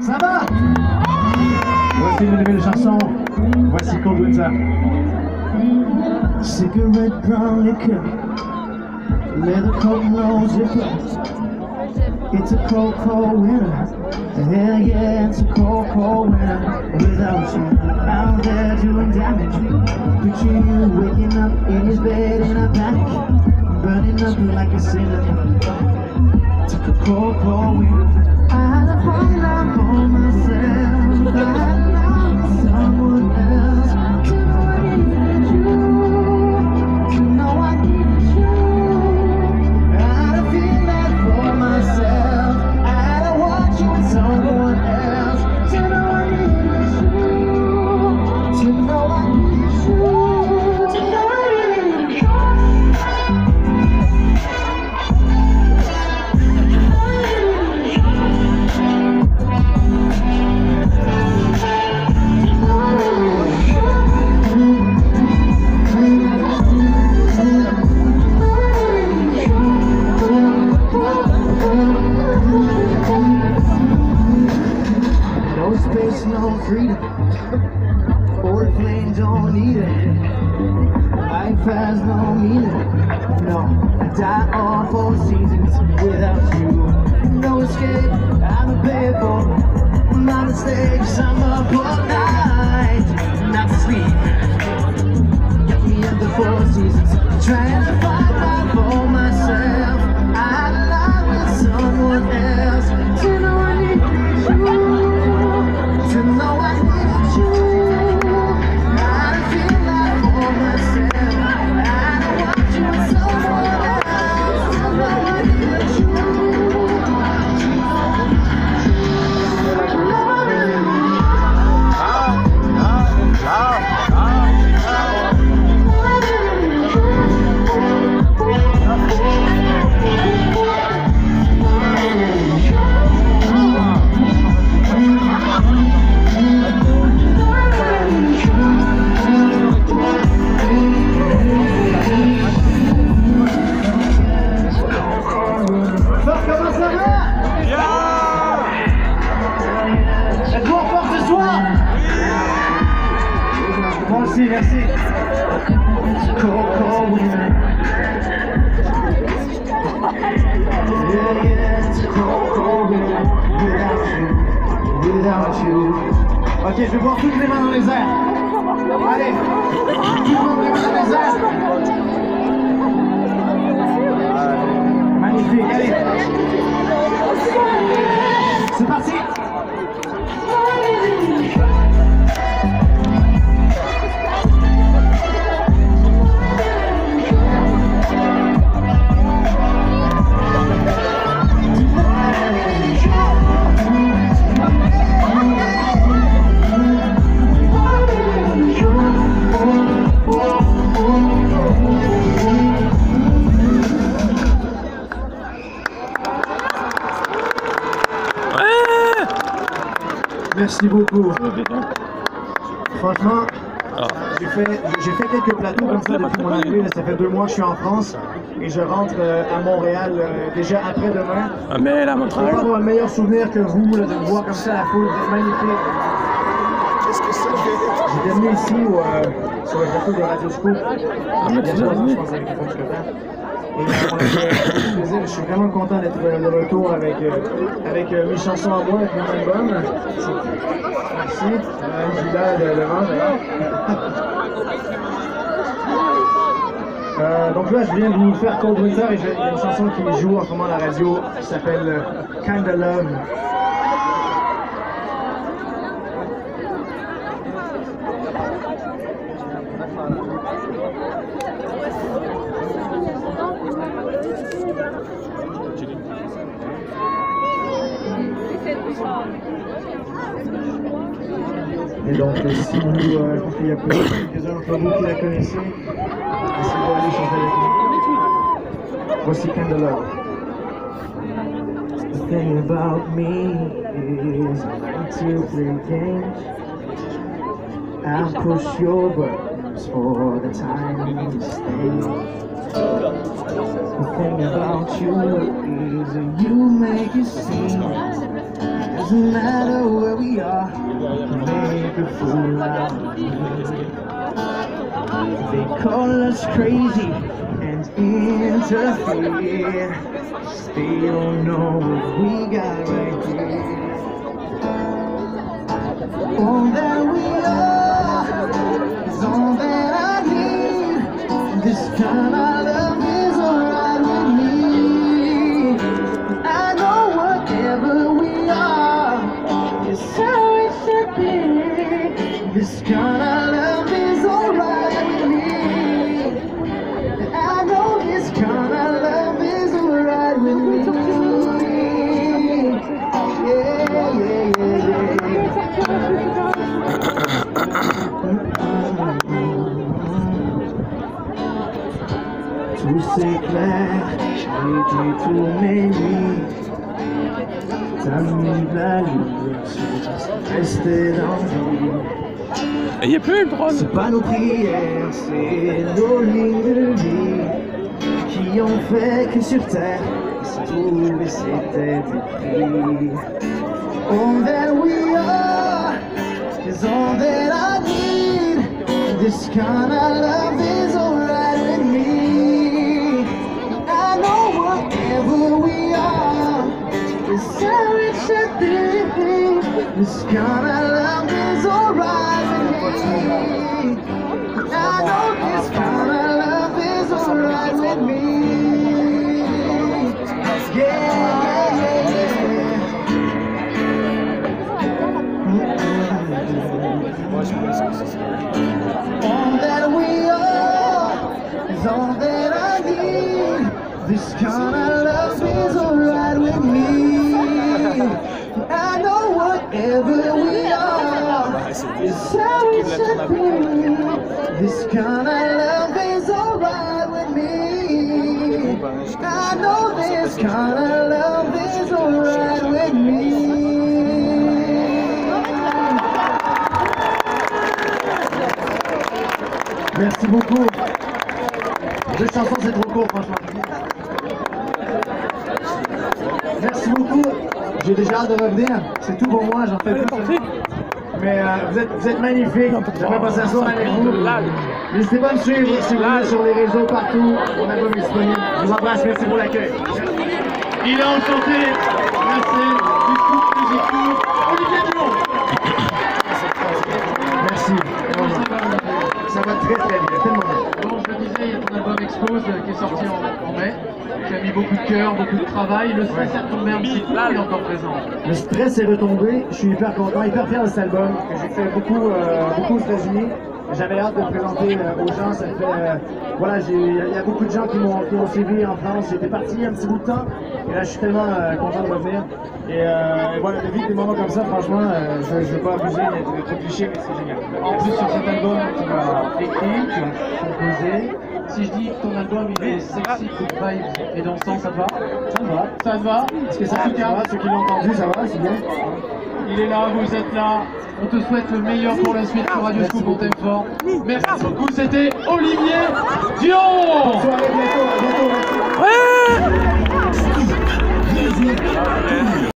Ça va? Voici une nouvelle chanson. Voici Cold Winter. Cigarette, brown liquor, leather coat, no zipper. It's a cold, cold winter. Hell yeah, it's a cold, cold winter. Without you out there doing damage. Picture you waking up in his bed in a panic, burning up like a sinner. Took a cold, cold winter. I had to find out for myself. I had not someone else. To know I needed you. I had to feel that for myself. I had to watch you with someone else. To know I needed you. To know I needed you. To know I needed you. No space, no freedom. Old plane don't need it. Life has no meaning. No, I die all 4 seasons without you. No escape, I'm a payable. My mistakes, I'm up all night, not to sleep. Got me up the 4 seasons, trying to find out for myself. I lie with someone else. To know I need you. To know I need you. I feel like for myself. I don't want you with someone else. To know I need you. Comment ça va? Yeah! Êtes-vous en forme ce soir? Moi aussi, merci. Cold, cold winter. Yeah, yeah, it's a cold, cold winter. Without you. Ok, je vais voir toutes les mains dans les airs. Allez, tout le monde les mains dans les airs. Magnifique, allez. C'est parti. Merci beaucoup. Franchement, j'ai fait quelques plateaux comme ça depuis mon arrivée. Ça fait 2 mois que je suis en France et je rentre à Montréal déjà après-demain. Ah mais là, mon travail. Je vais avoir un meilleur souvenir que vous là, de me voir comme ça la foule. C'est magnifique. J'étais venu ici sur le plateau de Radio Scoop. Je suis vraiment content d'être de retour avec mes chansons à moi, avec mon album. Merci. Gila devant d'ailleurs. Donc là, je viens de vous faire Cold Winter et il y a une chanson qui joue en ce moment à la radio qui s'appelle Kinda Love. Et donc, si vous, je pense qu'il y a quelques-uns d'entre vous qui la connaissez, si vous allez chanter avec nous. Voici Kinda Love. The thing about me is I like to play games. I push your buttons for the time to stay. The thing about you is you make it seem as doesn't matter where we are, make a fool out of me. They call us crazy and interfere. They don't know what we got right here. All that we are is all that I need. This kind of love is alright with me. I know whatever we are is how it should be. This kind of love is alright with me. I know this kind of love is alright with me. Tout s'éclaire, j'ai dit tout mes nuits. T'as mis la lumière, rester dans vie. Et il n'y a plus le drone. C'est pas nos prières, c'est nos lignes de vie qui ont fait que sur terre, se trouver c'était écrit. All that we are is all that I need. This kind of love is alright with me. I know whatever we are is how it should be. This kind of love is alright with me. I know this kind of love is alright with me. All that we are is all that I need. This kind of love is alright with me. I know whatever we are is how it should be. This kind of love is alright with me. I know this kind of love is alright with me. Merci beaucoup. Deux chansons, c'est trop court, franchement. Merci beaucoup. J'ai déjà hâte de revenir. C'est tout pour moi, j'en fais plus. Mais vous êtes magnifiques. J'aimerais passer un soir avec vous. N'hésitez pas à me suivre si vous voulez sur les réseaux partout. Mon album est disponible. Je vous embrasse. Merci pour l'accueil. Il est enchanté. Merci. Olivier Dumont. Merci. Ça va très très bien, tellement bien. Bon, je le disais, il y a ton album Expose qui est sorti en mai, qui a mis beaucoup de cœur, beaucoup de travail. Le stress est retombé un petit peu, il est encore présent. Le stress est retombé, je suis hyper content, hyper fier de cet album que j'ai fait beaucoup aux États-Unis. J'avais hâte de le présenter aux gens, ça fait, voilà, il y a beaucoup de gens qui m'ont suivi en France. J'étais parti un petit bout de temps et là je suis tellement content de revenir. Et voilà, de vivre des moments comme ça, franchement, je ne veux pas abuser d'être cliché, mais c'est génial. En plus, sur cet album, tu as écrit, tu as composé. Si je dis que ton album il est sexy, good vibes et dansant, ça te va? Ça me va. Ça te va? Parce que ça, en tout cas, ceux qui l'ont entendu, ça va, c'est bien. Il est là, vous êtes là. On te souhaite le meilleur pour la suite sur Radio Scoop, on t'aime fort. Merci beaucoup, c'était Olivier Dion. Bonne soirée, bientôt, à bientôt. Ouais.